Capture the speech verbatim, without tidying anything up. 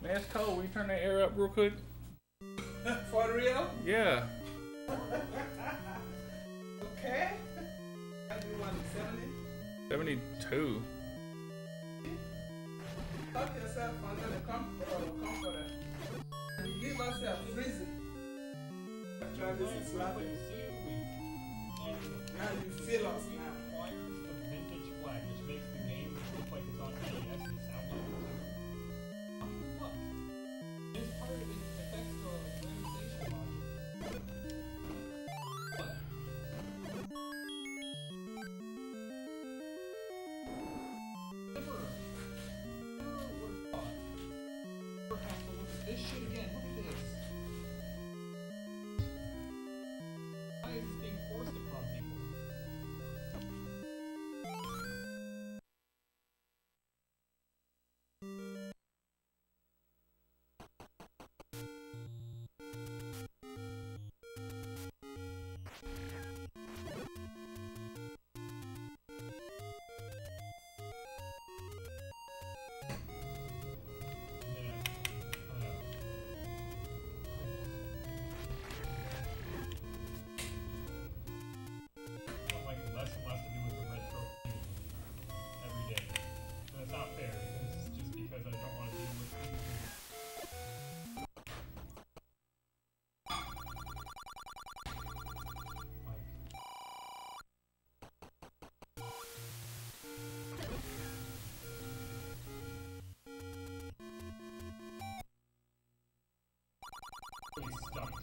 Man, it's cold. Will you turn that air up real quick? For real? Yeah. Okay. I do one seventy. seventy-two. Talk yourself under the com uh, comforter. You give yourself freezing. Try this is laughing. Now you feel us now. Requires the vintage flag, which makes the game look like it's on N E S and sound like it's on. Look, it's part of the effects or randomization module. What? Never, never would have thought. Never have to look at this shit again. Look at this. Why is this being forced upon people? Stuck.